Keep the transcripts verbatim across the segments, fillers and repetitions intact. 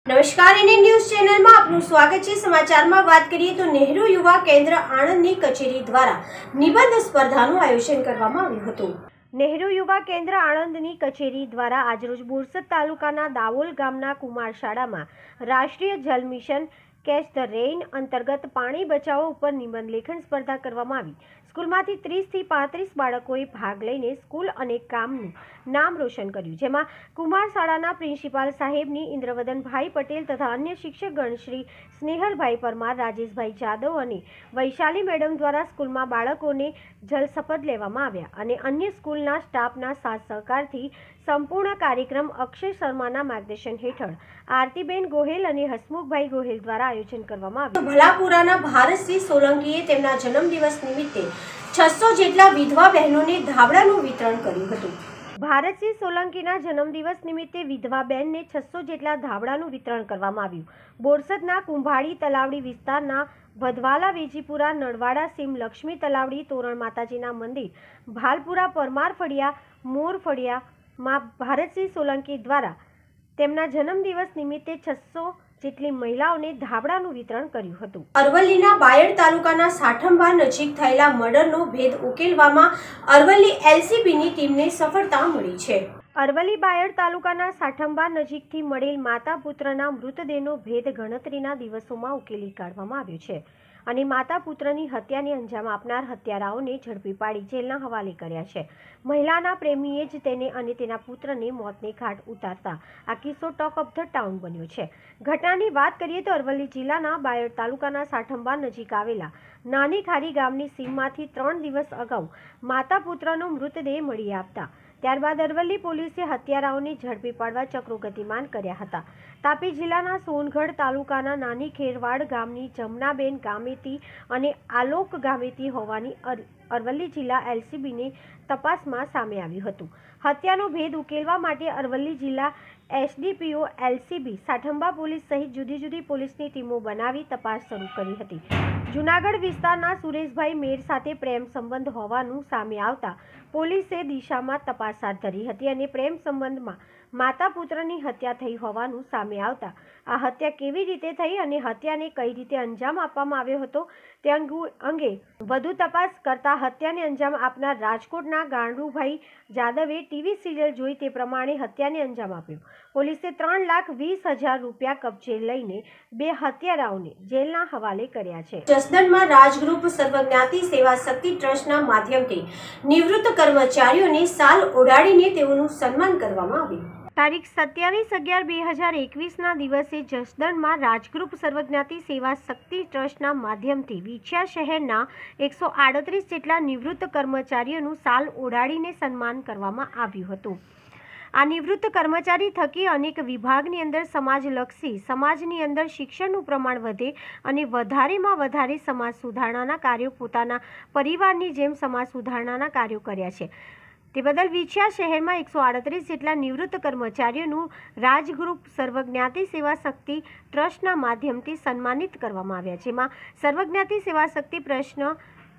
નમસ્કાર, Indian news ચેનલમાં આપનું સ્વાગત છે। સમાચારમાં વાત કરીએ તો નહેરુ યુવા કેન્દ્ર આણંદની કચેરી દ્વારા નિબંધ સ્પર્ધાનું આયોજન કરવામાં આવ્યું હતું। નહેરુ યુવા કેન્દ્ર આણંદની કચેરી દ્વારા આજરોજ બોરસદ તાલુકાના દાવોલ ગામના કુમાર શાળામાં રાષ્ટ્રીય જલ મિશન કેચ ધ રેઇન અંતર્ગત પાણી બચાવો ઉપર નિબંધ લેખન સ્પર્ધા કરવામાં આવી। સ્કૂલમાંથી ત્રીસ થી પાંત્રીસ બાળકોએ ભાગ લઈને સ્કૂલ અને ગામનું નામ રોશન કર્યું, જેમાં કુમાર શાળાના પ્રિન્સિપાલ સાહેબની ઇન્દ્રવદનભાઈ પટેલ તથા અન્ય શિક્ષકગણ શ્રી સ્નેહલભાઈ પરમાર, રાજેશભાઈ જાદવ અને વૈશાલી મેડમ દ્વારા સ્કૂલમાં બાળકોને જલ શપથ લેવામાં આવ્યા અને અન્ય સ્કૂલના સ્ટાફના સાથ સહકારથી સંપૂર્ણ કાર્યક્રમ અક્ષય શર્માના માર્ગદર્શન હેઠળ આરતીબેન ગોહેલ અને હસમુખભાઈ ગોહેલ દ્વારા આયોજન કરવામાં આવ્યું। ભલાપુરાના ભારતસિંહ સોલંકીએ તેમના જન્મદિવસ નિમિત્તે છસો જેટલા વિધવા બહેનોને ધાબળાનું વિતરણ કર્યું હતું। ભારતસિંહ સોલંકીના જન્મદિવસ નિમિત્તે વિધવા બહેનને છસો જેટલા ધાબળાનું વિતરણ કરવામાં આવ્યું। બોરસદના કુંભાડી તલાવડી વિસ્તારના વધવાલા વેજીપુરા નળવાડા સીમ લક્ષ્મી તલાવડી તોરણ માતાજીના મંદિર ભાલપુરા પરમાર ફળિયા મોર ફળિયા માં ભારતસિંહ સોલંકી દ્વારા તેમના જન્મદિવસ નિમિત્તે છસો જેટલી મહિલાઓને ધાબળાનું વિતરણ કર્યું હતું। અરવલ્લીના બાયડ તાલુકાના સાઠંબા નજીક થયેલા મર્ડરનો ભેદ ઉકેલવામાં અરવલ્લી એલસીબીની ટીમને સફળતા મળી છે। અરવલ્લી બાયડ તાલુકાના સાઠંબા નજીકથી મળેલ માતા પુત્રના મૃતદેહનો ભેદ ગણતરીના દિવસોમાં ઉકેલી કાઢવામાં આવ્યો છે અને માતા પુત્રની હત્યાને અંજામ આપનાર હત્યારાઓને ઝડપી પાડી જેલના હવાલે કર્યા છે। મહિલાના પ્રેમીએ જ તેને અને તેના પુત્રને મોતને ઘાટ ઉતારતા આ કિસ્સો ટોક ઓફ ધ ટાઉન બન્યો છે। ઘટનાની વાત કરીએ તો અરવલ્લી જિલ્લાના બાયડ તાલુકાના સાઠંબા નજીક આવેલા નાની ખારી ગામની સીમમાંથી ત્રણ દિવસ અગાઉ માતા પુત્રનો મૃતદેહ મળી આવતા ત્યારબાદ અરવલ્લી પોલીસે હત્યારાઓને ઝડપી પાડવા ચક્રો ગતિમાન કર્યા હતા। તાપી જિલ્લાના સોનગઢ તાલુકાના નાની ખેરવાડ ગામની જમનાબેન ગામેતી અને આલોક ગામેતી હોવાની અરવલ્લી જિલ્લા એલસીબીની તપાસમાં સામે આવ્યું હતું। હત્યાનો ભેદ ઉકેલવા માટે અરવલ્લી જિલ્લા એસડીપીઓ એલસીબી સાઠંબા પોલીસ સહિત જુદી જુદી પોલીસની ટીમો બનાવી તપાસ શરૂ કરી હતી। જૂનાગઢ વિસ્તારના સુરેશભાઈ મેર સાથે પ્રેમ સંબંધ હોવાનું સામે આવતા પોલીસે દિશામાં તપાસ હાથ ધરી હતી અને પ્રેમ સંબંધમાં માતા પુત્રની હત્યા થઈ હોવાનું સામે આવતા આ હત્યા કેવી રીતે થઈ અને હત્યાને કઈ રીતે અંજામ આપવામાં આવ્યો હતો તે અંગે વધુ તપાસ કરતા હત્યાને અંજામ આપનાર રાજકોટના ગાંડુભાઈ જાદવે ટીવી સિરિયલ જોઈ તે પ્રમાણે હત્યાને અંજામ આપ્યો। પોલીસે ત્રણ લાખ વીસ હજાર રૂપિયા કબજે લઈને બે હત્યારાઓને જેલના હવાલે કર્યા છે। જસદણમાં રાજગ્રુપ સર્વજ્ઞાતિ સેવા શક્તિ ટ્રસ્ટના માધ્યમથી નિવૃત્ત કર્મચારીઓને સાલ ઓઢાડીને તેઓનું સન્માન કરવામાં આવ્યું। તારીખ સત્યાવીસ અગિયાર બે હજાર એકવીસના દિવસે જસદણમાં રાજગ્રુપ સર્વજ્ઞાતિ સેવા શક્તિ ટ્રસ્ટના માધ્યમથી વિછિયા શહેરના એકસો આડત્રીસ જેટલા નિવૃત્ત કર્મચારીઓનું સાલ ઓઢાડીને સન્માન કરવામાં આવ્યું હતું। આ નિવૃત્ત કર્મચારી થકી અનેક વિભાગની અંદર સમાજલક્ષી સમાજની અંદર શિક્ષણનું પ્રમાણ વધે અને વધારેમાં વધારે સમાજ સુધારણાના કાર્યો પોતાના પરિવારની જેમ સમાજ સુધારણાના કાર્યો કર્યા છે। તે બદલ વિછિયા શહેરમાં એકસો આડત્રીસ જેટલા નિવૃત્ત કર્મચારીઓનું રાજગ્રુપ સર્વજ્ઞાતિ સેવા શક્તિ ટ્રસ્ટના માધ્યમથી સન્માનિત કરવામાં આવ્યા, જેમાં સર્વજ્ઞાતિ સેવા શક્તિ પ્રશ્ન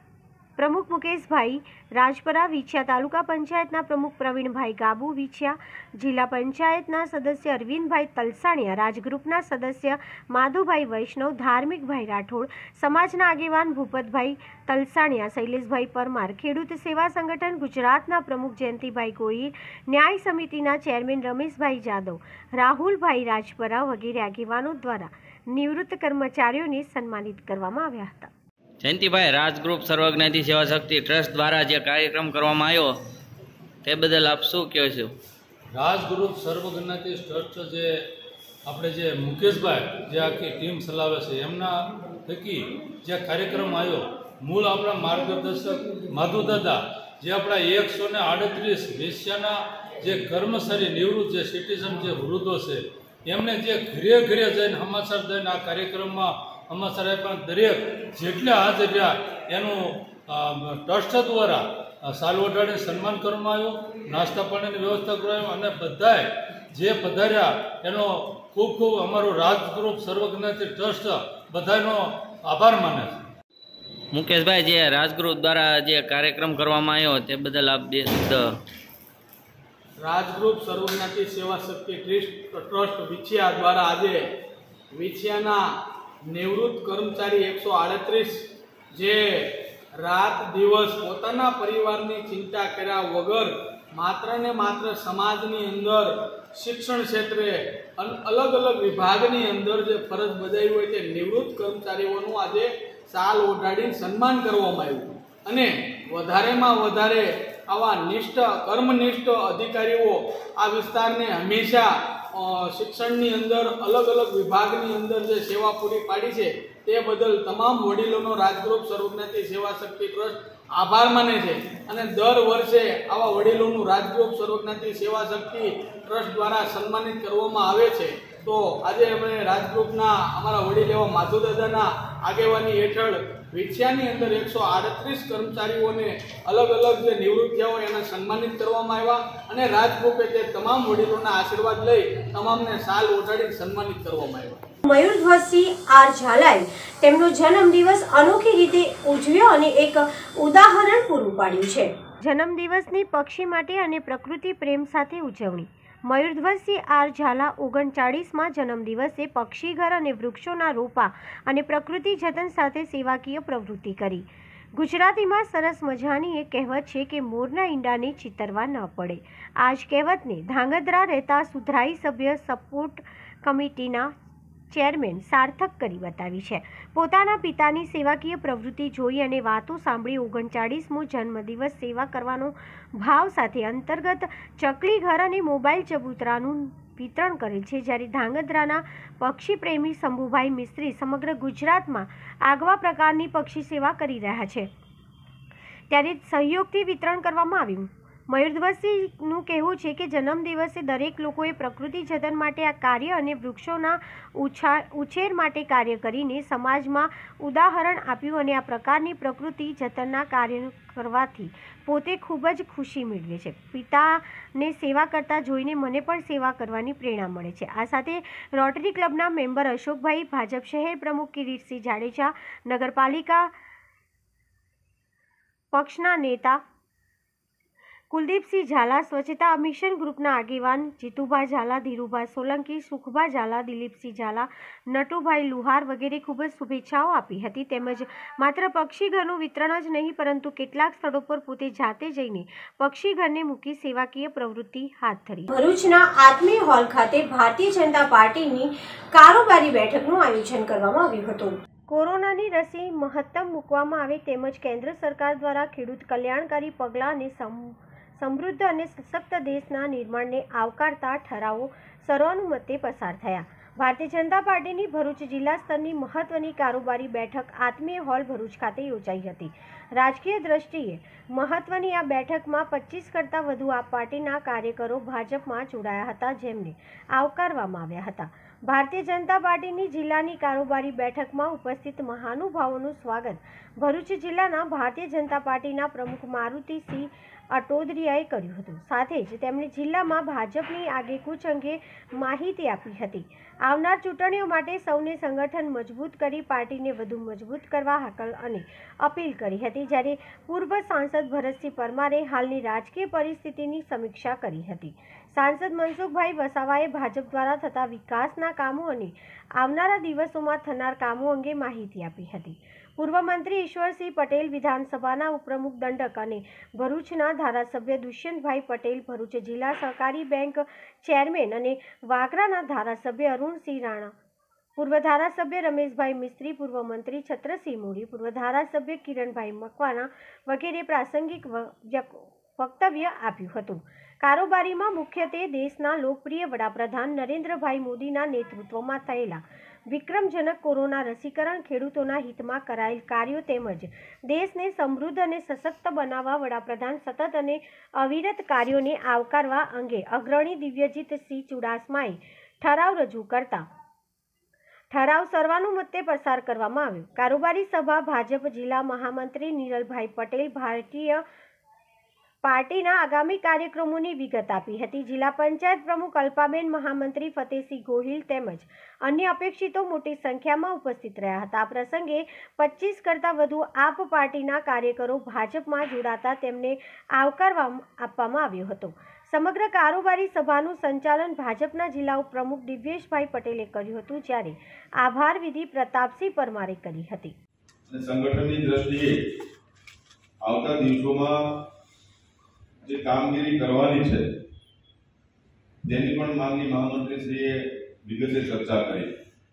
પ્રમુખ મુકેશભાઈ રાજપરા, વિછિયા તાલુકા પંચાયતના પ્રમુખ પ્રવીણભાઈ ગાબુ વિછિયા, જિલ્લા પંચાયતના સદસ્ય અરવિંદભાઈ તલસાણિયા, રાજગ્રુપના સદસ્ય માધુભાઈ વૈષ્ણવ, ધાર્મિકભાઈ રાઠોડ, સમાજના આગેવાન ભૂપતભાઈ તલસાણિયા, શૈલેષભાઈ પરમાર, ખેડૂત સેવા સંગઠન ગુજરાતના પ્રમુખ જયંતિભાઈ ગોહિલ, ન્યાય સમિતિના ચેરમેન રમેશભાઈ જાદવ, રાહુલભાઈ રાજપરા વગેરે આગેવાનો દ્વારા નિવૃત્ત કર્મચારીઓને સન્માનિત કરવામાં આવ્યા હતા। જયંતિભાઈ, રાજગ્રુપ સર્વજ્ઞાતિ સેવા શક્તિ ટ્રસ્ટ દ્વારા જે કાર્યક્રમ કરવામાં આવ્યો તે બદલ આપ શું કહો છો? રાજગ્રુપ સર્વજ્ઞાતિ ટ્રસ્ટ જે આપણે જે મુકેશભાઈ જે આખી ટીમ ચલાવે છે એમના થકી જે કાર્યક્રમ આવ્યો, મૂળ આપણા માર્ગદર્શક માધુદાદા જે આપણા એકસો ને આડત્રીસ વેશ્યાના જે કર્મચારી નિવૃત્ત જે સિટીઝન જે વૃદ્ધો છે એમને જે ઘરે ઘરે જઈને સમાચાર દઈને આ કાર્યક્રમમાં અમારા પણ દરેક જેટલા હાજર રહ્યા એનું ટ્રસ્ટ દ્વારા સાલ ઓઢાડીને સન્માન કરવામાં આવ્યું, નાસ્તા પાણીની વ્યવસ્થા કરવામાં અને બધાએ જે પધાર્યા એનો ખૂબ ખૂબ અમારો રાજગ્રુપ સર્વજ્ઞાતિ ટ્રસ્ટ બધાનો આભાર માને છે। મુકેશભાઈ, જે રાજગ્રુપ દ્વારા જે કાર્યક્રમ કરવામાં આવ્યો તે બદલ આપ બે શબ્દ રાજગૃહ સર્વજ્ઞાતિ સેવા શક્તિ ટ્રસ્ટ ટ્રસ્ટ વિછિયા દ્વારા આજે વિછિયાના નિવૃત્ત કર્મચારી એકસો આડત્રીસ જે રાત દિવસ પોતાના પરિવારની ચિંતા કર્યા વગર માત્ર ને માત્ર સમાજની અંદર શિક્ષણ ક્ષેત્રે અલગ અલગ વિભાગની અંદર જે ફરજ બજાવી હોય તે નિવૃત્ત કર્મચારીઓનું આજે શાલ ઓઢાડીને સન્માન કરવામાં આવ્યું અને વધારેમાં વધારે આવા નિષ્ઠ કર્મનિષ્ઠ અધિકારીઓ આ વિસ્તારને હંમેશા શિક્ષણની અંદર અલગ અલગ વિભાગની અંદર જે સેવા પૂરી પાડી છે તે બદલ તમામ વડીલોનો રાજગૃહ સર્વજ્ઞાતિ સેવા શક્તિ ટ્રસ્ટ આભાર માને છે અને દર વર્ષે આવા વડીલોનું રાજગૃહ સર્વજ્ઞાતિ સેવા શક્તિ ટ્રસ્ટ દ્વારા સન્માનિત કરવામાં આવે છે. તો આજે અમે રાજગૃહના અમારા વડીલ એવા માધુદાદાના આગેવાની હેઠળ વિછિયાની અંદર એકસો આડત્રીસ કર્મચારીઓને અલગ અલગ જે નિવૃત્ત થયા હોય એને સન્માનિત કરવામાં આવ્યા અને રાજગૃહે તે તમામ વડીલોના આશીર્વાદ લઈ તમામને શાલ ઓઢાડીને સન્માનિત કરવામાં આવ્યા. મયુરધ્વજસિંહ આર ઝાલાએ તેમનો જન્મદિવસ અનોખી રીતે ઉજવ્યો અને એક ઉદાહરણ પૂરું પાડ્યું છે. જન્મદિવસની પક્ષી માટે અને પ્રકૃતિ પ્રેમ સાથે ઉજવણી. મયુરધ્વજસિંહ આર ઝાલા ઓગણચાળીસમાં જન્મદિવસે પક્ષીઘર અને વૃક્ષોના રોપા અને પ્રકૃતિ જતન સાથે સેવાકીય પ્રવૃત્તિ કરી. ગુજરાતીમાં સરસ મજાની એક કહેવત છે કે મોરના ઈંડાને ચિતરવા ન પડે. આ જ કહેવતને ધાંગધ્રા રહેતા સુધરાઈ સભ્ય સપોર્ટ કમિટીના ચેરમેન સાર્થક કરી બતાવી છે. પોતાના પિતાની સેવાકીય પ્રવૃત્તિ જોઈ અને વાતો સાંભળી ઓગણચાળીસમો જન્મદિવસ સેવા કરવાનો ભાવ સાથે અંતર્ગત ચકલી ઘર અને મોબાઈલ ચબૂતરાનું વિતરણ કરેલ છે. જ્યારે ધાંગધ્રાના પક્ષી પ્રેમી શંભુભાઈ મિસ્ત્રી સમગ્ર ગુજરાતમાં આગવા પ્રકારની પક્ષી સેવા કરી રહ્યા છે ત્યારે સહયોગથી વિતરણ કરવામાં આવ્યું. મયુરધ્વજસિંહનું કહેવું છે કે જન્મદિવસે દરેક લોકોએ પ્રકૃતિ જતન માટે આ કાર્ય અને વૃક્ષોના ઉછા ઉછેર માટે કાર્ય કરીને સમાજમાં ઉદાહરણ આપ્યું અને આ પ્રકારની પ્રકૃતિ જતનના કાર્ય કરવાથી પોતે ખૂબ જ ખુશી મેળવે છે. પિતાને સેવા કરતા જોઈને મને પણ સેવા કરવાની પ્રેરણા મળે છે. આ સાથે રોટરી ક્લબના મેમ્બર અશોકભાઈ, ભાજપ શહેર પ્રમુખ કિરીટસિંહ જાડેજા, નગરપાલિકા પક્ષના નેતા કુલદીપસિંહ ઝાલા, સ્વચ્છતા મિશન ગ્રુપના આગેવાન જીતુભા ઝાલા, ધીરુભા સોલંકી, સુખભા ઝાલા, દિલીપસિંહ ઝાલા, નટુભાઈ લુહાર વગેરે ખૂબ જ શુભેચ્છાઓ આપી હતી. તેમજ માત્ર પક્ષીઘરનું વિતરણ જ નહીં પરંતુ કેટલાક સ્થળો પર પોતે જાતે જઈને પક્ષીઘરને મૂકી સેવાકીય પ્રવૃત્તિ હાથ ધરી. ભરૂચના આત્મીય હોલ ખાતે ભારતીય જનતા પાર્ટીની કારોબારી બેઠકનું આયોજન કરવામાં આવ્યું હતું. કોરોનાની રસી મહત્તમ મૂકવામાં આવે તેમજ કેન્દ્ર સરકાર દ્વારા ખેડૂત કલ્યાણકારી પગલાં અને સમૃદ્ધ અને સશક્ત દેશના નિર્માણને આવકારતા ઠરાવો સર્વાનુમતે પસાર થયા. ભારતીય જનતા પાર્ટીની ભરૂચ જિલ્લા સ્તરની મહત્વની કારોબારી બેઠક આત્મીય હોલ ભરૂચ ખાતે યોજાઈ હતી. રાજકીય દ્રષ્ટિએ મહત્વની આ બેઠકમાં પચીસ કરતાં વધુ આ પાર્ટીના કાર્યકરો ભાજપમાં જોડાયા હતા જેમને આવકારવામાં આવ્યા હતા. ભારતીય જનતા પાર્ટીની જિલ્લાની કારોબારી બેઠકમાં ઉપસ્થિત મહાનુભાવોનું સ્વાગત ભરૂચ જિલ્લાના ભારતીય જનતા પાર્ટીના પ્રમુખ મારુતિસિંહ અટોદરિયાએ કર્યું હતું. સાથે જ તેમણે જિલ્લામાં ભાજપની આગેકૂચ અંગે માહિતી આપી હતી. આવનાર ચૂંટણીઓ માટે સૌને સંગઠન મજબૂત કરી પાર્ટીને વધુ મજબૂત કરવા હાકલ અને અપીલ કરી હતી. જ્યારે પૂર્વ સાંસદ ભરતસિંહ પરમારે હાલની રાજકીય પરિસ્થિતિની સમીક્ષા કરી હતી. સાંસદ મનસુખભાઈ વસાવાએ ભાજપ દ્વારા થતા વિકાસના કામો અને આવનારા દિવસોમાં થનાર કામો અંગે માહિતી આપી હતી. પૂર્વ મંત્રી ઈશ્વરસિંહ પટેલ, વિધાનસભાના ઉપપ્રમુખ દંડક અને ભરૂચના ધારાસભ્ય દુષ્યંતભાઈ પટેલ, ભરૂચ જિલ્લા સહકારી બેંક ચેરમેન અને વાગરાના ધારાસભ્ય અરુણસિંહ રાણા, પૂર્વ ધારાસભ્ય રમેશભાઈ મિસ્ત્રી, પૂર્વ મંત્રી છત્રસિંહ મોરી, પૂર્વ ધારાસભ્ય કિરણભાઈ મકવાણા વગેરે પ્રાસંગિક વક્તવ્ય આપ્યું હતું. કારોબારીમાં મુખ્યત્વે દેશના લોકપ્રિય વડાપ્રધાન નરેન્દ્રભાઈ મોદીના નેતૃત્વમાં થયેલા વિક્રમજનક કોરોના રસીકરણ, ખેડૂતોના હિતમાં કરાયેલ કાર્યો તેમજ દેશને સમૃદ્ધ અને સશક્ત બનાવવા વડાપ્રધાન સતત અને અવિરત કાર્યોને આવકારવા અંગે અગ્રણી દિવ્યજીતસિંહ ચુડાસમાએ ઠરાવ રજૂ કરતા ઠરાવ સર્વાનુમતે પસાર કરવામાં આવ્યો. કારોબારી સભા ભાજપ જિલ્લા મહામંત્રી નિરલભાઈ પટેલ ભારતીય પાર્ટીના આગામી કાર્યક્રમોની વિગત આપી હતી. જિલ્લા પંચાયત પ્રમુખ અલ્પાબેન, મહામંત્રી ફતેહસિંહ ગોહિલ તેમજ અન્ય અપેક્ષિતો મોટી સંખ્યામાં ઉપસ્થિત રહ્યા હતા. આ પ્રસંગે પચીસ કરતાં વધુ આપ પાર્ટીના કાર્યકરો ભાજપમાં જોડાતા તેમને આવકાર આપવામાં આવ્યો હતો. સમગ્ર કારોબારી સભાનું સંચાલન ભાજપના જિલ્લા પ્રમુખ દિવ્યેશભાઈ પટેલે કર્યું હતું, જ્યારે આભાર વિધિ પ્રતાપસિંહ પરમારે કરી હતી. સંગઠનની દ્રષ્ટિએ આવતા દિવસોમાં જે કામગીરી કરવાની છે તેની પણ માનનીય મહામંત્રીશ્રીએ વિગતે ચર્ચા કરી.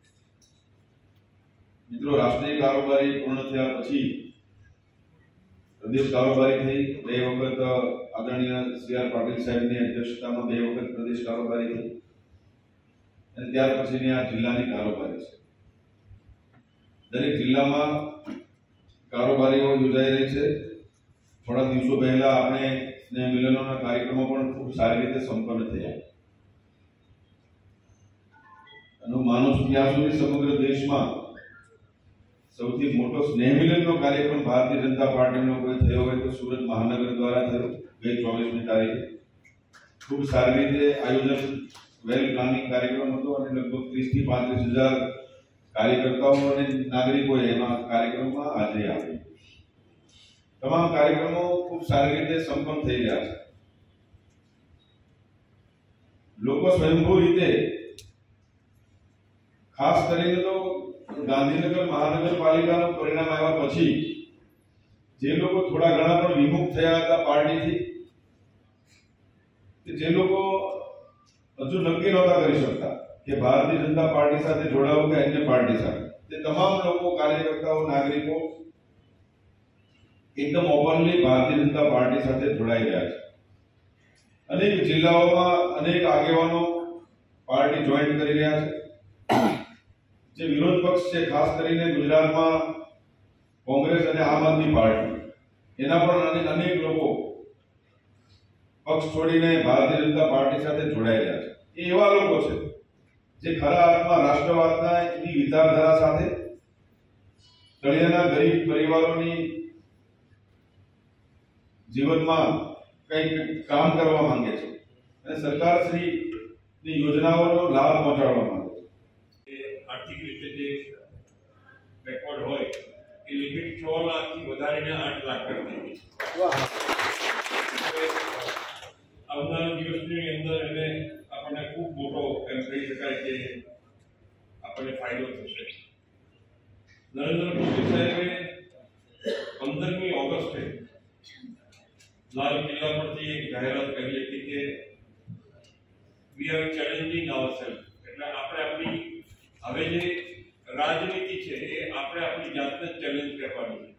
મિત્રો, રાષ્ટ્રીય કારોબારી પૂર્ણ થયા પછી પ્રદેશ કારોબારી થઈ બે વખત આદરણીય સી આર પાટીલ સાહેબની અધ્યક્ષતામાં બે વખત પ્રદેશ કારોબારી થઈ અને ત્યાર પછીની આ જિલ્લાની કારોબારી છે. દરેક જિલ્લામાં કારોબારીઓ યોજાઈ રહી છે. થોડા દિવસો પહેલા આપણે સ્નેહ મિલનોના કાર્યક્રમો પણ ખૂબ સારી રીતે સંપન્ન થયા. અને હું માનું છું ત્યાં સુધી સમગ્ર દેશમાં સૌથી મોટો સ્નેહ મિલનનો કાર્યક્રમ ભારતીય જનતા પાર્ટીનો કોઈ થયો હોય તો સુરત મહાનગર દ્વારા થયો ગઈ ચોવીસમી તારીખે. ખૂબ સારી રીતે આયોજન, વેલ પ્લાનિંગ કાર્યક્રમ હતો અને લગભગ ત્રીસ થી પાંત્રીસ હજાર કાર્યકર્તાઓ અને નાગરિકોએ એમાં કાર્યક્રમમાં હાજરી આપી. તમામ કાર્યક્રમો ખૂબ સારી રીતે સંપન્ન થઈ રહ્યા છે. લોકો સ્વયંભૂ રીતે, ખાસ કરીને તો ગાંધીનગર મહાનગરપાલિકાનું પરિણામ આવ્યા પછી જે લોકો થોડા ઘણા પણ વિમુખ થયા હતા પાર્ટીથી, જે લોકો હજુ નક્કી નહોતા કરી શકતા કે ભારતીય જનતા પાર્ટી સાથે જોડાવું કે અન્ય પાર્ટી સાથે, તે તમામ લોકો, કાર્યકર્તાઓ, નાગરિકો એકદમ ઓપનલી ભારતીય જનતા પાર્ટી સાથે જોડાઈ રહ્યા છે. અનેક જિલ્લાઓમાં અનેક આગેવાનો પાર્ટી જોઈન કરી રહ્યા છે. જે વિરોધ પક્ષ છે, ખાસ કરીને ગુજરાતમાં કોંગ્રેસ અને આમ આદમી પાર્ટી, એના પણ અનેક લોકો પક્ષ છોડીને ભારતીય જનતા પાર્ટી સાથે જોડાઈ રહ્યા છે. એ એવા લોકો છે જે ખરા અર્થમાં રાષ્ટ્રવાદના એની વિચારધારા સાથે તળિયાના ગરીબ પરિવારોની જીવનમાં કંઈક કામ કરવા માંગે છે અને સરકારશ્રીની યોજનાઓનો લાભ પહોંચાડવા માંગે છે. આર્થિક રીતે જે રેકોર્ડ હોય એ લિમિટ છ લાખથી વધારીને આઠ લાખ કરી દીધી. આવનારા દિવસની અંદર એને આપણને ખૂબ મોટો એમ કહી શકાય કે આપણને ફાયદો થશે. નરેન્દ્ર મોદી સાહેબે પંદરમી ઓગસ્ટે લાલ કિલ્લા પરથી એક જાહેરાત કરી હતી કે વી આર ચેલેન્જિંગ આવરસેલ્ફ, એટલે આપણે આપણી હવે જે રાજનીતિ છે એ આપણે આપણી જાતને ચેલેન્જ કરવાની છે.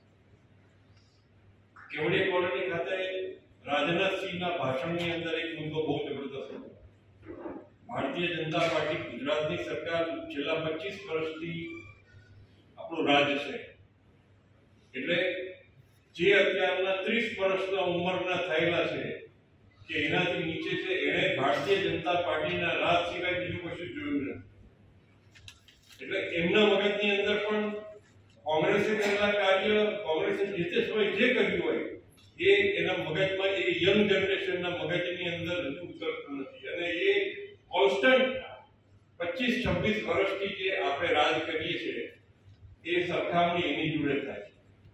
કેવડિયા કોલોની ખાતે રાજનાથસિંહના ભાષણની અંદર એક મુદ્દો બહુ જબરદસ્ત હતો. ભારતીય જનતા પાર્ટી, ગુજરાતની સરકાર છેલ્લા પચીસ વર્ષથી આપણું રાજ છે, એટલે જે અત્યારના ત્રીસ વર્ષના ઉંમરના થયેલા છે કે એનાથી નીચે છે, એને ભારતીય જનતા પાર્ટીના રાજ સિવાય બીજું કશું જોયું નથી. એટલે એમના મગજની અંદર પણ કોંગ્રેસે કરેલા કાર્ય, કોંગ્રેસે જે તે સમયે જે કર્યું હોય એ એના મગજમાં, એ યંગ જનરેશનના મગજની અંદર હજુ ઉતરતું નથી. અને એ કોન્સ્ટન્ટ પચીસ છવ્વીસ વર્ષથી જે આપણે રાજ કરીએ છીએ એ સરખામણી એની જોડે થાય છે.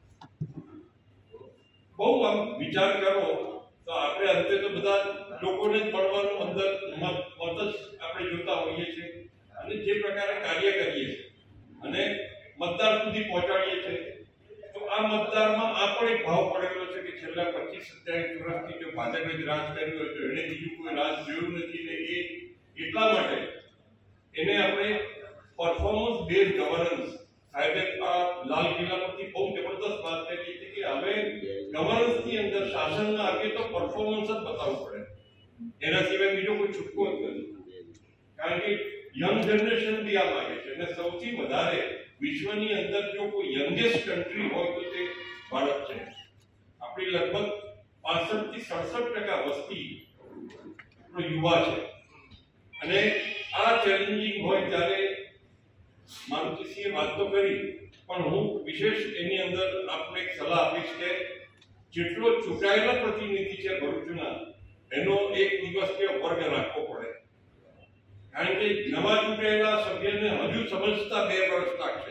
બહુ આમ વિચાર કરો તો આપણે અંતે તો બધા લોકોને જ મળવાનું અંદર મત મત જ આપણે જોતા હોઈએ છીએ અને જે પ્રકારે કાર્ય કરીએ છીએ અને મતદાર સુધી પહોંચાડીએ છીએ. તો આ મતદારમાં આ પણ એક ભાવ પડેલો છે કે છેલ્લા પચીસ સત્યાવીસ વર્ષથી જો ભાજપે જ રાજ કર્યું હોય તો એને બીજું કોઈ રાજ જોયું નથી. ને એ એટલા માટે એને આપણે પરફોર્મન્સ બેઝ ગવર્નન્સ, સાહેબે આ લાલ કિલ્લા પરથી બહુ જબરદસ્ત વાત કરી હતી કે હવે ગવર્નન્સની અંદર શાસનના આગે તો પરફોર્મન્સ જ બતાવવું પડે, એના સિવાય બીજો કોઈ છૂટકો જ નથી. કારણ કે યંગ જનરેશન બી આ માંગે છે અને સૌથી વધારે વિશ્વની અંદર જો કોઈ યંગેસ્ટ કન્ટ્રી હોય તો તે ભારત છે. આપણી લગભગ પાસઠ થી સડસઠ ટકા વસ્તી યુવા છે અને આ ચેલેન્જિંગ હોય ત્યારે મારુતિસિંહે વાત તો કરી, પણ હું વિશેષ એની અંદર આપણે એક સલાહ આપીશ કે જેટલો ચૂંટાયેલા પ્રતિનિધિ છે ભરૂચના, એનો એક દિવસીય વર્ગ રાખવો પડે. કારણ કે નવા ચૂંટાયેલા સભ્યને હજુ સમજતા બે વર્ષ લાગશે.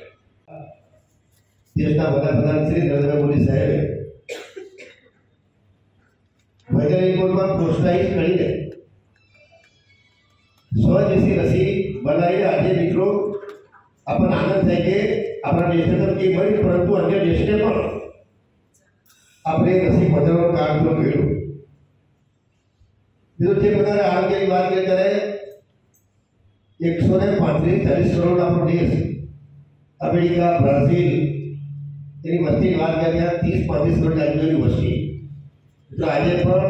દેશના વડાપ્રધાન શ્રી નરેન્દ્ર મોદી સાહેબે વૈજ્ઞાનિકોમાં પ્રોત્સાહિત કરીને સ્વદેશી રસી બનાવીને આજે મિત્રો આપણને આનંદ થાય કે આપણા દેશને તો એ બની પરંતુ અન્ય દેશને પણ આપણે રસી પહોંચાડવાનું કામ તો કર્યું. બીજું જે પ્રકારે આરોગ્યની વાત કરીએ ત્યારે એકસો ને પાંત્રીસ ચાલીસ કરોડ આપણો દેશ, અમેરિકા, બ્રાઝિલ એની વસ્તીની વાત કરીએ ત્યાં ત્રીસ પાંત્રીસ કરોડ આજુબાજુની વસ્તી. તો આજે પણ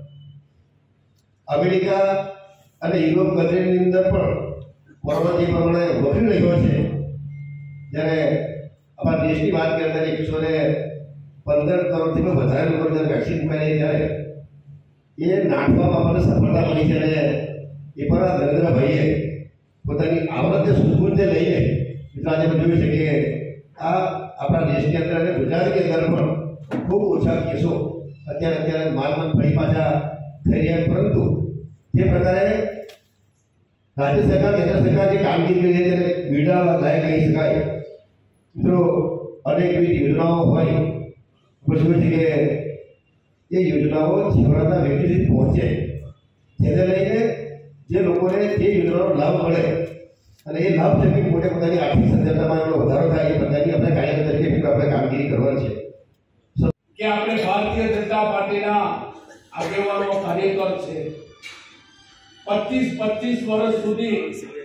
અમેરિકા અને યુરોપ કન્ટ્રીની અંદર પણ કોરોના જે પ્રમાણે વકરી રહ્યો છે, જ્યારે આપણા દેશની વાત કરીએ ત્યારે એકસો ને પંદર કરોડથી પણ વધારે લોકો જ્યારે વેક્સિન મુકાઈ ત્યારે એ નાખવામાં આપણને સફળતા મળી છે. અને એ પણ આ નરેન્દ્રભાઈએ પોતાની આવડતને સુધબૂરને લઈને મિત્રો આજે જોયું છે કે આ આપણા દેશની અંદર અને ગુજરાતની અંદર પણ ખૂબ ઓછા કેસો અત્યારે અત્યારે માલમાં ફરી પાછા થઈ રહ્યા. પરંતુ તે પ્રકારે રાજ્ય સરકાર કેન્દ્ર સરકાર જે કામગીરી કરી રહી છે તેને બિરદાવવા લાયક કહી શકાય. મિત્રો અનેકવિધ યોજનાઓ હોય પછી છે કે એ યોજનાઓ છેવાડાના વ્યક્તિ સુધી પહોંચે, જેને લઈને જે લોકોને તે યોજનાનો લાભ મળે અને એ લાભ થકી મોટે પોતાની આર્થિક સંદર્ભમાં એનો વધારો થાય એ પ્રકારની આપણે કાર્ય તરીકે મિત્રો આપણે કામગીરી કરવાની છે. કે આપણે ભારતીય જનતા પાર્ટીના આગેવાનો કાર્યકર છે. પચીસ પચીસ વર્ષ સુધી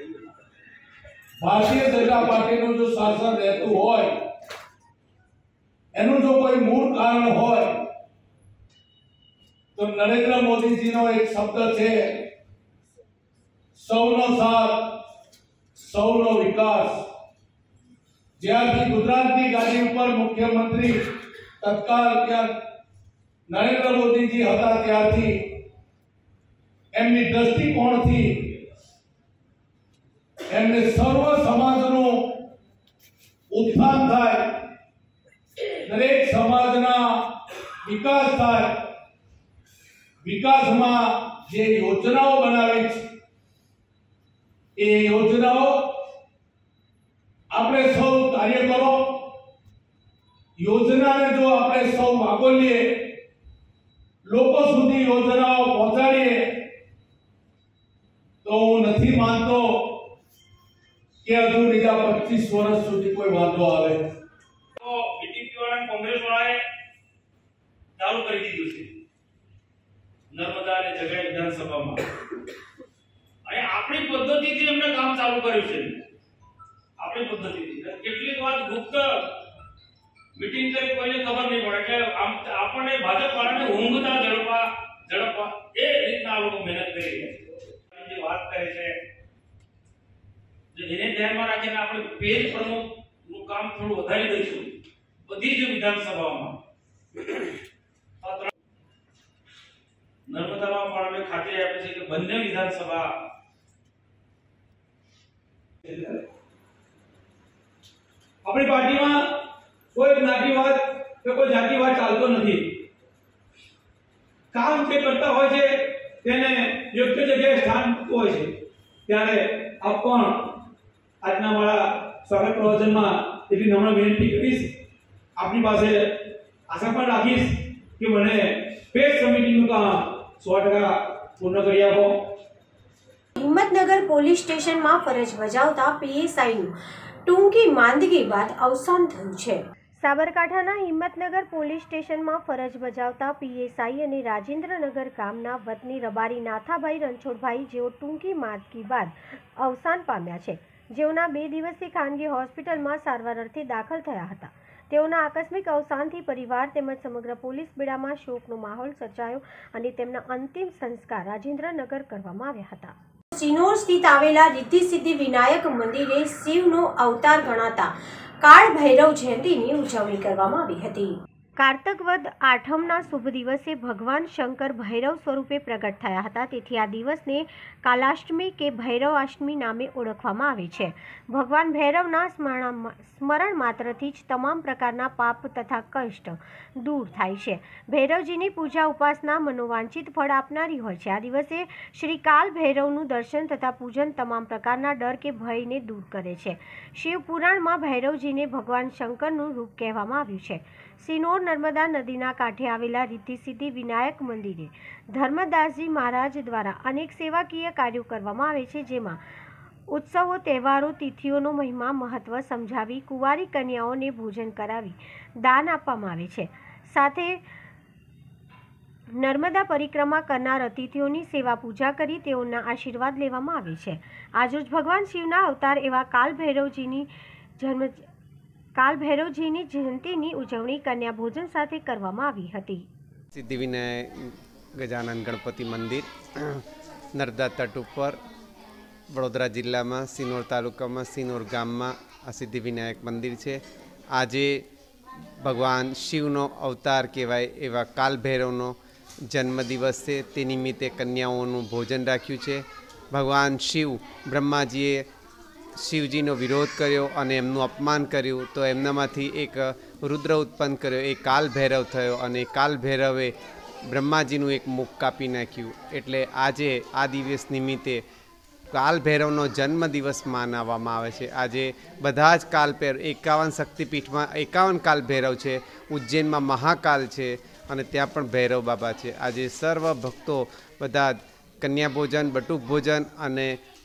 ભારતીય જનતા પાર્ટીનું જો શાસન રહેતું હોય, એનું જો કોઈ મૂળ કારણ હોય તો નરેન્દ્ર મોદીજીનો એક શબ્દ છે, સૌનો સાથ સૌનો વિકાસ. જ્યારથી ગુજરાતની ગાદી ઉપર મુખ્યમંત્રી તત્કાલ ત્યાં નરેન્દ્ર મોદીજી હતા ત્યારથી એમની દ્રષ્ટિકોણથી એમને સર્વ સમાજનું ઉત્થાન થાય, દરેક સમાજના વિકાસ થાય, વિકાસમાં જે યોજનાઓ બનાવી છે એ યોજનાઓ આપણે સૌ કાર્યકરો યોજનાને જો આપણે સૌ વાગોલીએ, લોકો સુધી યોજનાઓ પહોંચાડીએ તો હું નથી માનતો કે હજુ બીજા પચીસ વર્ષ સુધી કોઈ વાંધો આવે. તો બીટીપી વાળા કોંગ્રેસ વાળાએ ચાલુ કરી દીધું છે નર્મદા અને જગાઈ વિધાનસભામાં, અને આપણી પદ્ધતિથી એમને કામ ચાલુ કર્યું છે. આપણી પદ્ધતિથી કેટલીક વાત ગુપ્ત મીટિંગ કરી કોઈને ખબર નહીં પડે કે આમ આપણને ભાજપ વાળાને ઊંઘતા ઝડપવા ઝડપવા એ રીતના આ લોકો મહેનત કરી રહ્યા છે. જે વાત કરે છે એને ધ્યાનમાં રાખીને આપણે પેજ પ્રમુખ નું કામ થોડું વધારી દઈશું બધી જ વિધાનસભાઓમાં. નર્મદામાં પણ અમે ખાતરી આપી છે કે બંને વિધાનસભા આપણી પાર્ટીમાં કોઈ જ્ઞાતિવાદ કે કોઈ જાતિવાદ ચાલતો નથી. કામ જે કરતા હોય છે તેને યોગ્ય જગ્યાએ સ્થાન હોય છે. ત્યારે આપ પણ આજના મારા સ્વાગત પ્રવચનમાં એટલી નમ્ર વિનંતી કરીશ, આપની પાસે આશા પણ રાખીશ કે મને પેજ સમિતિનું કામ સો ટકા પૂર્ણ કરી આપો. હિંમતનગર પોલીસ સ્ટેશનમાં ફરજ બજાવતા પીએસઆઈનું ટૂંકી માંદગી બાદ અવસાન થયું છે. સાબરકાંઠાના હિંમતનગર પોલીસ સ્ટેશનમાં ફરજ બજાવતા પીએસઆઈ અને રાજેન્દ્રનગર ગામના વતની રબારી નાથાભાઈ રણછોડભાઈ જેઓ ટૂંકી માંદગી બાદ અવસાન પામ્યા છે, જેઓના બે દિવસથી ખાનગી હોસ્પિટલમાં સારવાર અર્થે દાખલ થયા હતા. તેઓના આકસ્મિક અવસાનથી પરિવાર તેમજ સમગ્ર પોલીસ બેડામાં શોકનો માહોલ સર્જાયો અને તેમના અંતિમ સંસ્કાર રાજેન્દ્રનગર કરવામાં આવ્યા હતા. સિનોર સ્થિત આવેલા રિદ્ધિ સિદ્ધિ વિનાયક મંદિરે શિવનો અવતાર ગણાતા કાળ ભૈરવ જયંતીની ઉજવણી કરવામાં આવી હતી. કાર્તક વદ આઠમના શુભ દિવસે ભગવાન શંકર ભૈરવ સ્વરૂપે પ્રગટ થયા હતા, તેથી આ દિવસને કાલાષ્ટમી કે ભૈરવાષ્ટમી નામે ઓળખવામાં આવે છે. ભગવાન ભૈરવના સ્મરણ માત્રથી જ તમામ પ્રકારના પાપ તથા કષ્ટ દૂર થાય છે. ભૈરવજીની પૂજા ઉપાસના મનોવાંછિત ફળ આપનારી હોય છે. આ દિવસે શ્રી કાલ ભૈરવનું દર્શન તથા પૂજન તમામ પ્રકારના ડર કે ભયને દૂર કરે છે. શિવ પુરાણમાં ભૈરવજીને ભગવાન શંકરનું રૂપ કહેવામાં આવ્યું છે. સિનોર ડાકોર નર્મદા નદીના કાંઠે આવેલા રિદ્ધિ સિદ્ધિ વિનાયક મંદિરે ધર્મદાસજી મહારાજ દ્વારા અનેક સેવાકીય કાર્યો કરવામાં આવે છે, જેમાં ઉત્સવો, તહેવારો, તિથિઓનો મહિમા, મહત્વ સમજાવી કુંવારી કન્યાઓને ભોજન કરાવી દાન આપવામાં આવે છે. સાથે નર્મદા પરિક્રમા કરનાર અતિથિઓની સેવા પૂજા કરી તેઓના આશીર્વાદ લેવામાં આવે છે. આજરોજ ભગવાન શિવના અવતાર એવા કાલ ભૈરવજીની જન્મ કાલ ભૈરવજીની જયંતિની ઉજવણી કન્યા ભોજન સાથે કરવામાં આવી હતી. સિદ્ધિવિનાયક ગજાનન ગણપતિ મંદિર નર્મદા તટ ઉપર વડોદરા જિલ્લામાં સિનોર તાલુકામાં સિનોર ગામમાં આ સિદ્ધિવિનાયક મંદિર છે. આજે ભગવાન શિવનો અવતાર કહેવાય એવા કાલ ભૈરવનો જન્મદિવસ છે. તે નિમિત્તે કન્યાઓનું ભોજન રાખ્યું છે. ભગવાન શિવ બ્રહ્માજીએ શિવજીનો વિરોધ કર્યો અને એમનું અપમાન કર્યું, તો એમનામાંથી એક રુદ્ર ઉત્પન્ન કર્યો, એ કાલ ભૈરવ થયો અને કાલ ભૈરવે બ્રહ્માજીનું એક મુખ કાપી નાખ્યું. એટલે આજે આ દિવસ નિમિત્તે કાલ ભૈરવનો જન્મદિવસ મનાવવામાં આવે છે. આજે બધા જ કાલ ભૈરવ એકાવન શક્તિપીઠમાં એકાવન કાલ ભૈરવ છે. ઉજ્જૈનમાં મહાકાલ છે અને ત્યાં પણ ભૈરવ બાબા છે. આજે સર્વ ભક્તો બધા કન્યા ભોજન, બટુક ભોજન અને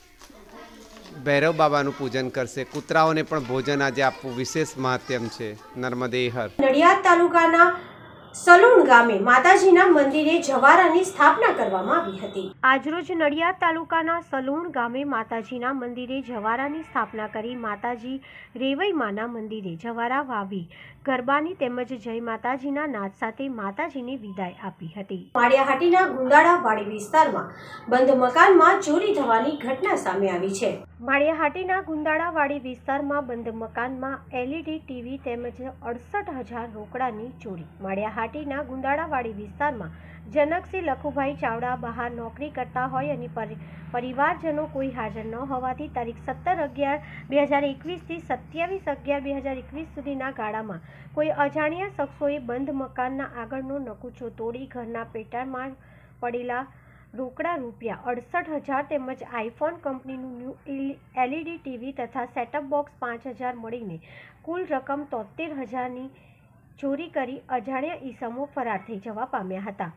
ભૈરવ બાબાનું પૂજન કરશે. કૂતરાઓને પણ ભોજન આજે આપવું વિશેષ મહાત્મ છે. નર્મદે હર. નડિયાદ તાલુકાના સલુણ ગામે માતાજીના મંદિરે જવારાની સ્થાપના કરવામાં આવી હતી. આજરોજ નડિયાદ તાલુકાના સલુણ ગામે માતાજીના મંદિરે જવારાની સ્થાપના કરી માતાજી રેવઈમાના મંદિરે જવારા વાવી ગરબાની તેમજ જય માતાજીના નાદ સાથે માતાજીને વિદાય આપી હતી. માળિયાહાટીના ગુંદાળાવાડી વિસ્તારમાં બંધ મકાનમાં ચોરી થવાની ઘટના સામે આવી છે. માળિયાહાટીના ગુંદાળાવાડી વિસ્તારમાં બંધ મકાનમાં એલઈડી ટીવી તેમજ અડસઠ હજાર રોકડાની ચોરી. માળિયાહાટીના ગુંદાળાવાડી વિસ્તારમાં જનકસિંહ લખુભાઈ ચાવડા બહાર નોકરી કરતા હોય અને પરિવારજનો કોઈ હાજર ન હોવાથી તારીખ સત્તર અગિયાર બે હજાર એકવીસથી સત્યાવીસ અગિયાર બે હજાર એકવીસ સુધીના ગાળામાં કોઈ અજાણ્યા શખ્સોએ બંધ મકાનના આગળનો નકુચો તોડી ઘરના પેટાળમાં પડેલા રોકડા રૂપિયા અડસઠ હજાર તેમજ આઈફોન કંપનીનું ન્યૂ એલઈડી ટીવી તથા સેટઅપ બોક્સ પાંચ હજાર મળીને કુલ રકમ તોતેર હજારની ચોરી કરી અજાણ્યા ઈસમો ફરાર થઈ જવા પામ્યા હતા.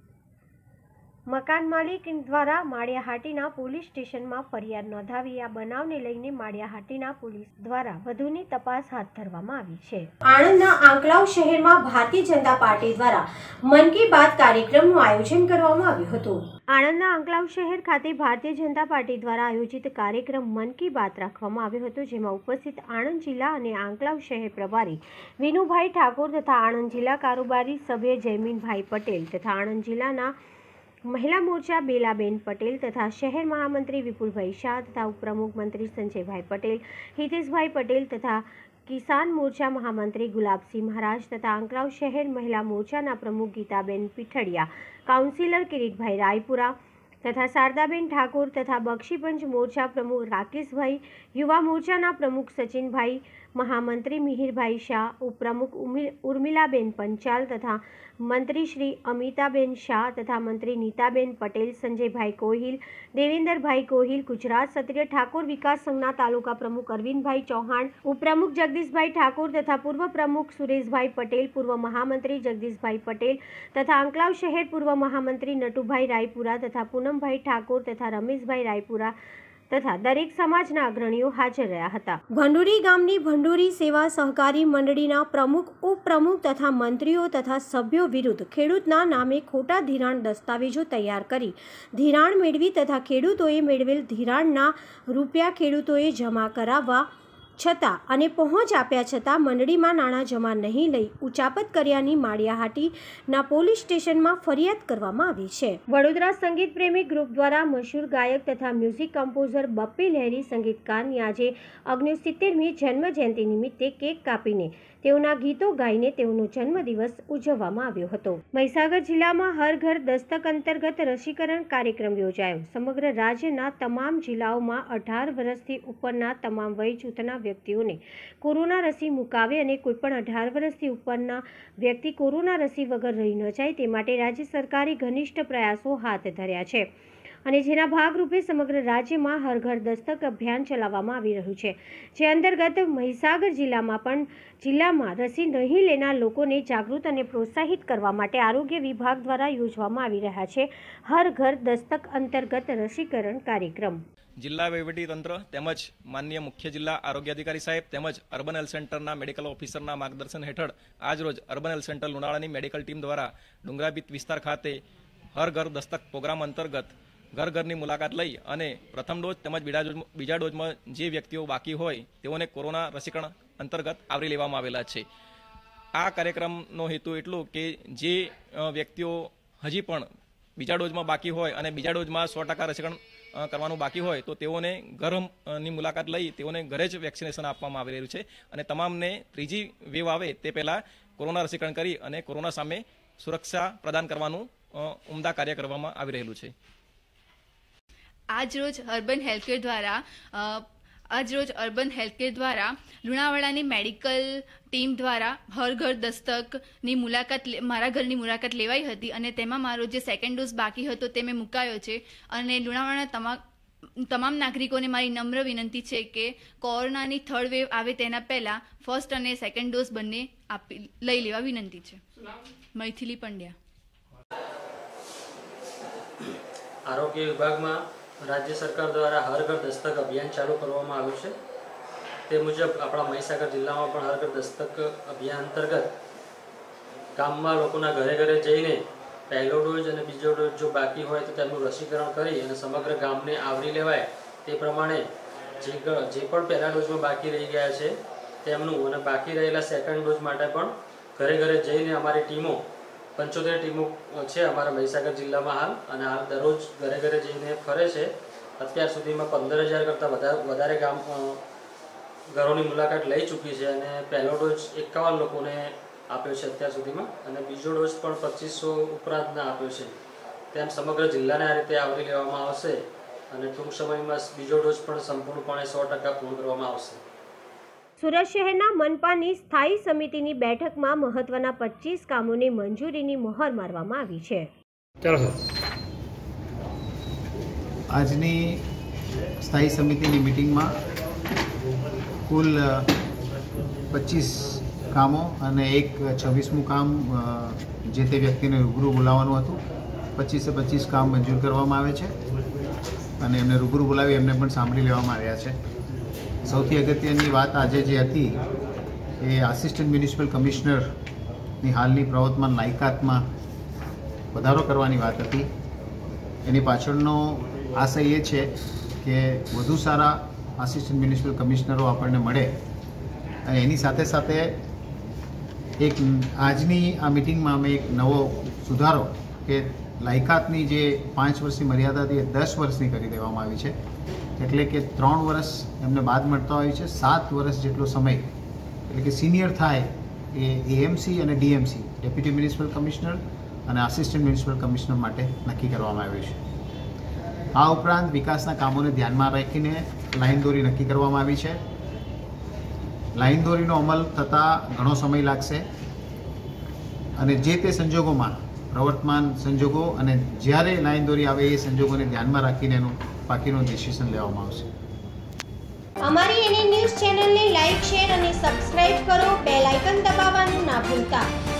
મકાન માલિક દ્વારા માળિયાહાટીના પોલીસ સ્ટેશનમાં ફરિયાદ નોંધાવી આ બનાવને લઈને માળિયાહાટીના પોલીસ દ્વારા વધુની તપાસ હાથ ધરવામાં આવી છે. આણંદના આંકલાવ શહેરમાં ભારતીય જનતા પાર્ટી દ્વારા મન કી બાત કાર્યક્રમનું આયોજન કરવામાં આવ્યું હતું. આણંદના આંકલાવ શહેર ખાતે ભારતીય જનતા પાર્ટી દ્વારા આયોજિત કાર્યક્રમ મન કી બાત રાખવામાં આવ્યો હતો, જેમાં ઉપસ્થિત આણંદ જિલ્લા અને આંકલાવ શહેર પ્રભારી વિનુભાઈ ઠાકોર તથા આણંદ જિલ્લા કારોબારી સભ્ય જયમીનભાઈ પટેલ તથા આણંદ જિલ્લાના મહિલા મોરચા બેલાબેન પટેલ તથા શહેર મહામંત્રી વિપુલભાઈ શાહ તથા ઉપપ્રમુખ મંત્રી સંજયભાઈ પટેલ, હિતેશભાઈ પટેલ તથા કિસાન મોરચા મહામંત્રી ગુલાબસિંહ મહારાજ તથા આંકલાવ શહેર મહિલા મોરચાના પ્રમુખ ગીતાબેન પીઠડિયા, કાઉન્સિલર કિરીટભાઈ રાયપુરા તથા શારદાબેન ઠાકોર તથા બક્ષીપંચ મોરચા પ્રમુખ રાકેશભાઈ, યુવા મોરચાના પ્રમુખ સચિનભાઈ, મહામંત્રી મિહિરભાઈ શાહ, ઉપપ્રમુખ ઉર્મિલાબેન પંચાલ તથા મંત્રી શ્રી અમિતાબેન શાહ તથા મંત્રી નીતાબેન પટેલ, સંજયભાઈ ગોહિલ, દેવેન્દ્રભાઈ ગોહિલ, ગુજરાત ક્ષત્રિય ઠાકોર વિકાસ સંઘના તાલુકા પ્રમુખ અરવિંદભાઈ ચૌહાણ, ઉપપ્રમુખ જગદીશભાઈ ઠાકોર તથા પૂર્વ પ્રમુખ સુરેશભાઈ પટેલ, પૂર્વ મહામંત્રી જગદીશભાઈ પટેલ તથા આંકલાવ શહેર પૂર્વ મહામંત્રી નટુભાઈ રાયપુરા તથા પૂનમભાઈ ઠાકોર તથા રમેશભાઈ રાયપુરા તથા દરેક સમાજના અગ્રણીઓ હાજર રહ્યા હતા. ભંડુરી ગામની ભંડુરી સેવા સહકારી મંડળીના પ્રમુખ, ઉપપ્રમુખ તથા મંત્રીઓ તથા સભ્યો વિરુદ્ધ ખેડૂતના નામે ખોટા ધિરાણ દસ્તાવેજો તૈયાર કરી ધિરાણ મેળવી તથા ખેડૂતોએ મેળવેલ ધિરાણના રૂપિયા ખેડૂતોએ જમા કરાવવા છતાં અને પહોંચ આપ્યા છતાં મંડળીમાં નાણાં જમા નહીં લઈ ઉચાપત કર્યાની માળિયાહાટીના પોલીસ સ્ટેશનમાં ફરિયાદ કરવામાં આવી છે. વડોદરા સંગીત પ્રેમી ગ્રુપ દ્વારા મશહૂર ગાયક તથા મ્યુઝિક કમ્પોઝર બપ્પી લહેરી સંગીતકારની આજે ઓગણસિત્તેરમી જન્મ જયંતિ નિમિત્તે કેક કાપીને તેઓના ગીતો ગાઈને તેઓનો જન્મદિવસ ઉજવવામાં આવ્યો હતો. મહીસાગર જિલ્લામાં હર ઘર દસ્તક અંતર્ગત રસીકરણ કાર્યક્રમ યોજાયો. સમગ્ર રાજ્યના તમામ જિલ્લાઓમાં અઢાર વર્ષથી ઉપરના તમામ વય જૂથના વ્યક્તિઓને કોરોના રસી મુકાવે અને કોઈપણ અઢાર વર્ષથી ઉપરના વ્યક્તિ કોરોના રસી વગર રહી ન જાય તે માટે રાજ્ય સરકારે ઘનિષ્ઠ પ્રયાસો હાથ ધર્યા છે અને જેના ભાગરૂપે સમગ્ર રાજ્યમાં હર ઘર દસ્તક અભિયાન ચલાવવામાં આવી રહ્યું છે, જે અંતર્ગત મહીસાગર જિલ્લામાં પણ જિલ્લામાં રસી નહીં લેનાર લોકોને જાગૃત અને પ્રોત્સાહિત કરવા માટે આરોગ્ય વિભાગ દ્વારા યોજવામાં આવી રહ્યા છે હર ઘર દસ્તક અંતર્ગત રસીકરણ કાર્યક્રમ. જિલ્લા વહીવટી તંત્ર તેમજ માનનીય મુખ્ય જિલ્લા આરોગ્ય અધિકારી સાહેબ તેમજ અર્બન હેલ્થ સેન્ટરના મેડિકલ ઓફિસરના માર્ગદર્શન હેઠળ આજરોજ અર્બન હેલ્થ સેન્ટર લુણાવાડાની મેડિકલ ટીમ દ્વારા ડુંગરાબીત વિસ્તાર ખાતે હર ઘર દસ્તક પ્રોગ્રામ અંતર્ગત ઘર ઘરની મુલાકાત લઈ અને પ્રથમ ડોઝ તેમજ બીજા ડોઝમાં જે વ્યક્તિઓ બાકી હોય તેઓને કોરોના રસીકરણ અંતર્ગત આવરી લેવામાં આવેલા છે. આ કાર્યક્રમનો હેતુ એટલો કે જે વ્યક્તિઓ હજી પણ બીજા ડોઝમાં બાકી હોય અને બીજા ડોઝમાં સો ટકા રસીકરણ કરવાનું બાકી હોય તો તેઓને ઘરની મુલાકાત લઈ તેઓને ઘરે જ વેક્સિનેશન આપવામાં આવી રહ્યું છે અને તમામને ત્રીજી વેવ આવે તે પહેલાં કોરોના રસીકરણ કરી અને કોરોના સામે સુરક્ષા પ્રદાન કરવાનું ઉમદા કાર્ય કરવામાં આવી રહેલું છે. આજરોજ અર્બન હેલ્થકેર દ્વારા આજરોજ અર્બન હેલ્થકેર દ્વારા લુણાવાડાની મેડિકલ ટીમ દ્વારા હર ઘર દસ્તકની મુલાકાત મારા ઘરની મુલાકાત લેવાઈ હતી અને તેમાં મારો જે સેકન્ડ ડોઝ બાકી હતો તે મેં મુકાયો છે. અને લુણાવાડા તમામ તમામ નાગરિકોને મારી નમ્ર વિનંતી છે કે કોરોનાની થર્ડ વેવ આવે તેના પહેલાં ફર્સ્ટ અને સેકન્ડ ડોઝ બંને આપી લઈ લેવા વિનંતી છે. મૈથિલી પંડ્યા. આરોગ્ય વિભાગમાં રાજ્ય સરકાર દ્વારા હર ઘર દસ્તક અભિયાન ચાલુ કરવામાં આવ્યું છે. તે મુજબ આપણા મહીસાગર જિલ્લામાં પણ હર ઘર દસ્તક અભિયાન અંતર્ગત ગામમાં લોકોના ઘરે ઘરે જઈને પહેલો ડોઝ અને બીજો ડોઝ જો બાકી હોય તો તેમનું રસીકરણ કરી અને સમગ્ર ગામને આવરી લેવાય તે પ્રમાણે જે જે પણ પહેલા ડોઝમાં બાકી રહી ગયા છે તેમનું અને બાકી રહેલા સેકન્ડ ડોઝ માટે પણ ઘરે ઘરે જઈને અમારી ટીમો પંચોતેર ટીમો છે અમારા મહીસાગર જિલ્લામાં હાલ અને હાલ દરરોજ ઘરે ઘરે જઈને ફરે છે. અત્યાર સુધીમાં પંદર હજાર કરતાં વધારે વધારે ગામ ઘરોની મુલાકાત લઈ ચૂકી છે અને પહેલો ડોઝ એકાવન લોકોને આપ્યો છે અત્યાર સુધીમાં અને બીજો ડોઝ પણ પચીસો ઉપરાંતના આપ્યો છે. તેમ સમગ્ર જિલ્લાને આ રીતે આવરી લેવામાં આવશે અને ટૂંક સમયમાં બીજો ડોઝ પણ સંપૂર્ણપણે સો ટકા પૂર્ણ કરવામાં આવશે. સુરત શહેરના મનપાની સ્થાયી સમિતિની બેઠકમાં મહત્વના પચીસ કામોની મંજૂરીની મહોર મારવામાં આવી છે. આજની સ્થાયી સમિતિની મિટિંગમાં કુલ પચીસ કામો અને એક છવ્વીસમું કામ જે તે વ્યક્તિને રૂબરૂ બોલાવવાનું હતું. પચીસે પચીસ કામ મંજૂર કરવામાં આવે છે અને એમને રૂબરૂ બોલાવી એમને પણ સાંભળી લેવામાં આવ્યા છે. સૌથી અગત્યની વાત આજે જે હતી એ આસિસ્ટન્ટ મ્યુનિસિપલ કમિશનરની હાલની પ્રવર્તમાન લાયકાતમાં વધારો કરવાની વાત હતી. એની પાછળનો આશય એ છે કે વધુ સારા આસિસ્ટન્ટ મ્યુનિસિપલ કમિશનરો આપણને મળે અને એની સાથે સાથે એક આજની આ મિટિંગમાં અમે એક નવો સુધારો કે લાયકાતની જે પાંચ વર્ષની મર્યાદા હતી એ દસ વર્ષની કરી દેવામાં આવી છે. એટલે કે ત્રણ વર્ષ એમને બાદ મળતા હોય છે, સાત વર્ષ જેટલો સમય એટલે કે સિનિયર થાય એ એએમસી અને ડીએમસી ડેપ્યુટી મ્યુનિસિપલ કમિશનર અને આસિસ્ટન્ટ મ્યુનિસિપલ કમિશનર માટે નક્કી કરવામાં આવ્યું છે. આ ઉપરાંત વિકાસના કામોને ધ્યાનમાં રાખીને લાઈનદોરી નક્કી કરવામાં આવી છે. લાઈનદોરીનો અમલ થતાં ઘણો સમય લાગશે અને જે તે સંજોગોમાં પ્રવર્તમાન સંજોગો અને જ્યારે લાઈનદોરી આવે એ સંજોગોને ધ્યાનમાં રાખીને એનું બાકીનો ડિસિઝન લેવામાં આવશે. અમારી એની ન્યૂઝ ચેનલને લાઈક, શેર અને સબસ્ક્રાઇબ કરો. બેલ આઇકન દબાવવાનું ના ભૂલતા.